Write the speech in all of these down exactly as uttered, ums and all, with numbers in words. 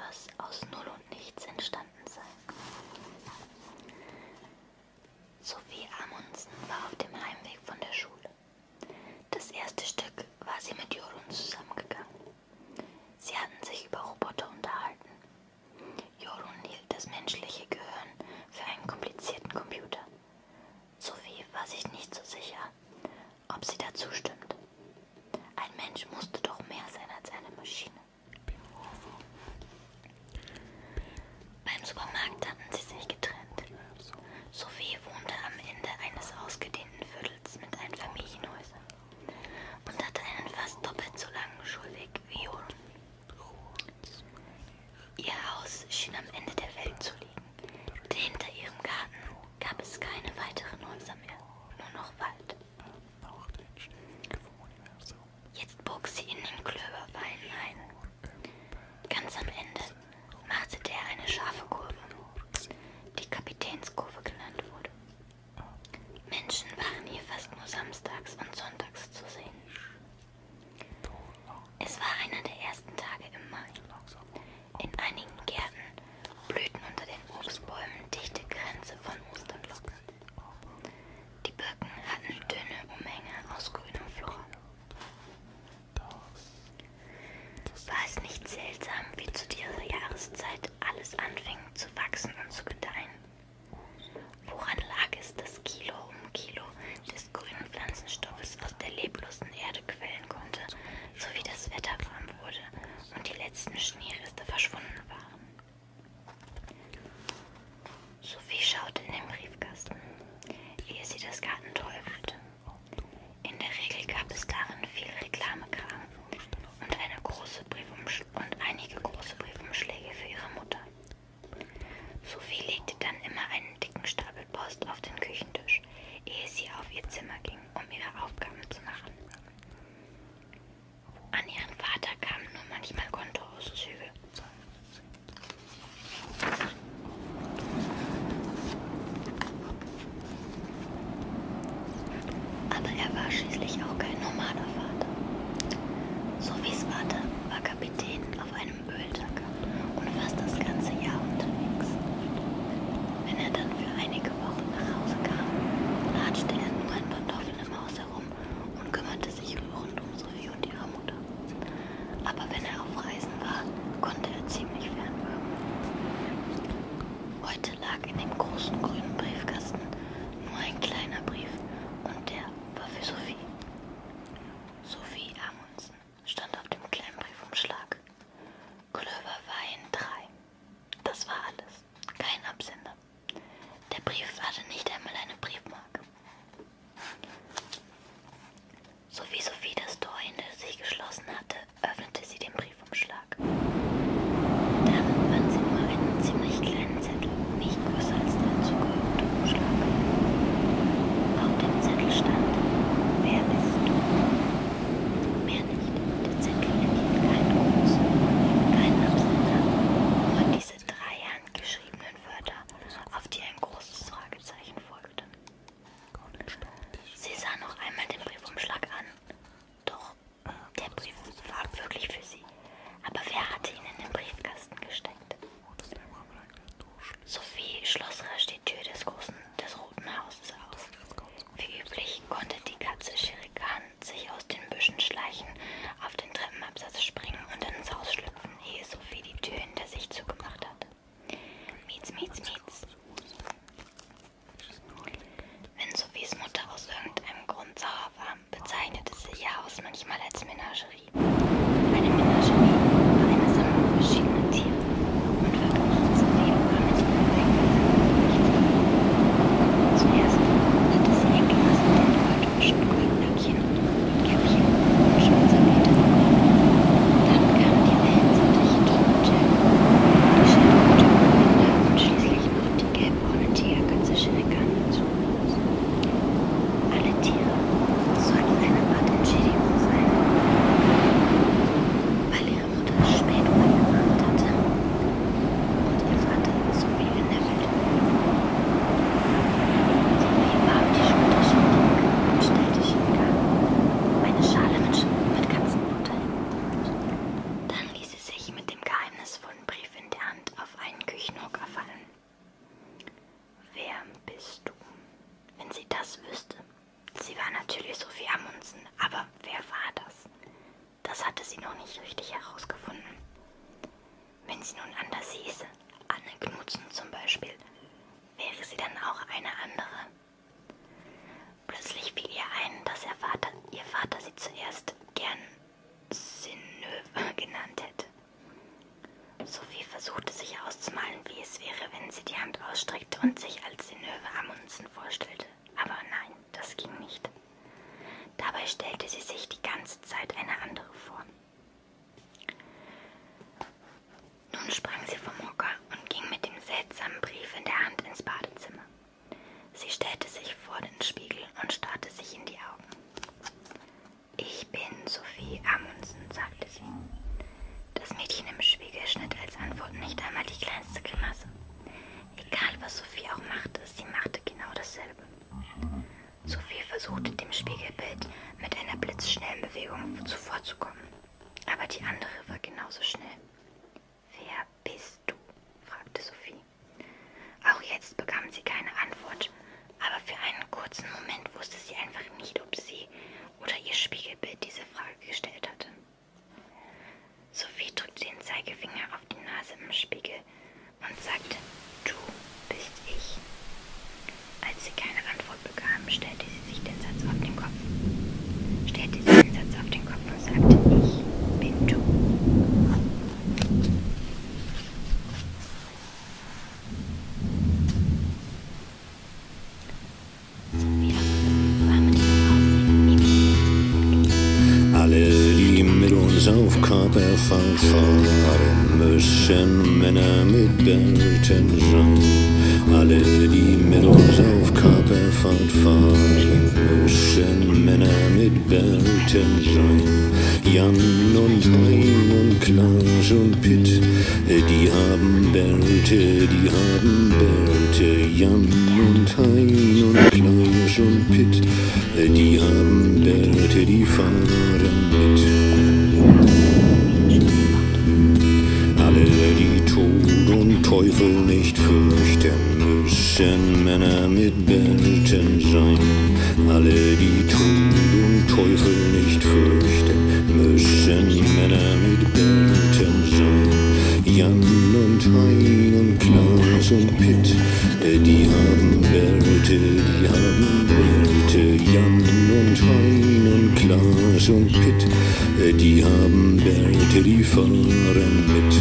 etwas aus Null und Nichts entstanden sein. Sophie Amundsen war auf dem Heimweg von der Schule. Das erste Stück war sie mit Jorun zusammengegangen. Sie hatten sich über Roboter unterhalten. Jorun hielt das menschliche Gehirn für einen komplizierten Computer. Sophie war sich nicht so sicher, ob sie dazu stimmt. Ein Mensch musste doch mehr sein als eine Maschine. Beim Supermarkt hatten sie sich getrennt. Sophie wohnte am Ende eines ausgedehnten Viertels mit Einfamilienhäusern und hatte einen fast doppelt so langen Schulweg wie Jorun. Ihr Haus schien am Ende der Welt zu liegen, denn hinter ihrem Garten gab es keine weiteren Häuser mehr, nur noch Wald. Jetzt bog sie in den Klöverwein ein. Ganz am Ende machte der eine scharfe Kurve, die Kapitänskurve genannt wurde. Menschen waren hier fast nur samstags und sonntags zu sehen. Es war einer der ersten Tage im Mai. In einigen Gärten blühten unter den Obstbäumen dichte Kränze von Osterglocken. Die Birken hatten dünne Umhänge aus grünem Flor. War es nicht seltsam, wie zu dieser Jahreszeit alles anfing zu wachsen und zu gedeihen? Woran lag es, dass Kilo um Kilo des grünen Pflanzenstoffes aus der leblosen Erde quellen konnte, so wie das Wetter warm wurde und die letzten Schneereste verschwunden waren? Sophie schaute in den Briefkasten, ehe sie das Gartentor öffnete. In der Regel gab es darin viel Reklamekram und, eine große Briefumsch- und einige große Briefumschläge für ihre Mutter. Sophie legte dann immer einen dicken Stapel Post auf den Küchentisch, ehe sie auf ihr Zimmer ging, um ihre Aufgaben zu machen. An ihren Vater kamen nur manchmal Kontoauszüge. Aber er war schließlich auch kein normaler Vater. Sophies Vater war Kapitän auf einem Öltanker und fast das ganze Jahr unterwegs. Wenn er dann für einige Wochen nach Hause kam, latschte er nur in Pantoffeln im Haus herum und kümmerte sich rührend um Sophie und ihre Mutter. Aber wenn er auf Reisen war, konnte er ziemlich fernwirken. Heute lag in dem großen grünen Briefkasten nur ein kleiner Brief und der war für Sophie. Sophie Amundsen stand auf dem kleinen versuchte dem Spiegelbild mit einer blitzschnellen Bewegung zuvorzukommen. Aber die andere war genauso schnell. »Wer bist du?« fragte Sophie. Auch jetzt bekam sie keine Antwort, aber für einen kurzen Moment wusste sie einfach nicht, ob sie oder ihr Spiegelbild diese Frage gestellt hatte. Sophie drückte den Zeigefinger auf die Nase im Spiegel und sagte, »Du bist ich.« Als sie keine Antwort bekam, stellte sie sich den Satz auf den Kopf. Stellte sie den Satz auf den Kopf und sagte, »Ich bin du.« Auf Kaperfahrt fahren müssen Männer mit Bärten sein. Alle, die mit uns auf Kaperfahrt fahren müssen Männer mit Bärten sein. Jan und Hein und Klaus und Pitt, die haben Bärte, die haben Bärte. Jan und Hein und Klaus und Pitt, die haben Bärte, die fahren mit. Alle, die Tod und Teufel nicht fürchten, müssen Männer mit Bärten sein. Alle, die Tod und Teufel nicht fürchten, müssen Männer mit Bärten sein. Jan und Hein und Klaus und Pitt, die haben Bärte, die haben Bärte. Jan und Hein und Klaus und Pitt, die haben Bärte, die fahren mit.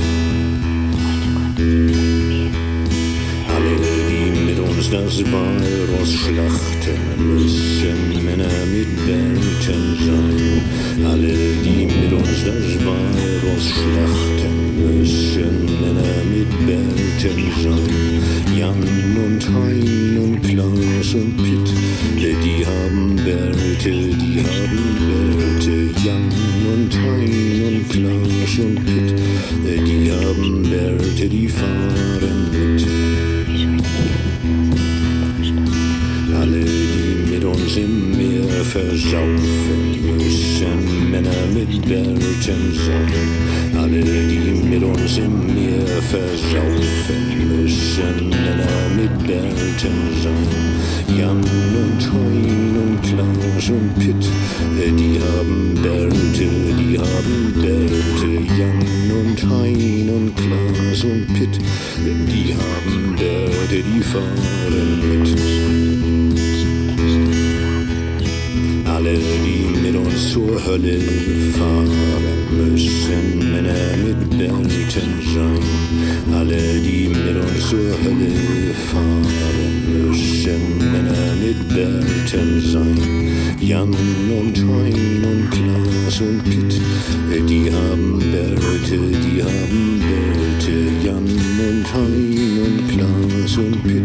Alle, die mit uns das Walross schlachten, müssen Männer mit Bärten sein. Alle, die mit uns das Walross schlachten, müssen Männer mit Bärten sein. Jan und Hein und Klaus und Pitt, die haben Bärte, die haben Bärte. Jan und Hein und Klaus und Pitt, die haben Bärte, die fahren mit. Alle, die mit uns im Meer versaufen, müssen Männer mit Bärten sein. Alle, die mit uns im Meer versaufen, müssen Männer mit Bärten sein. Jan und Hein und Klaus und Pitt, die haben Bärte, die haben Bärte. Jan und Hein und Klaus und Pitt, die haben Bärte, die fahren mit. Alle, die mit uns zur Hölle fahren, müssen Männer mit Bärten sein. Alle, die mit uns zur Hölle fahren, müssen Männer mit Bärten sein. Jan und Hein und Klaus und Pitt, die haben Bärte, die haben Bärte. Jan und Hein und Klaus und Pitt,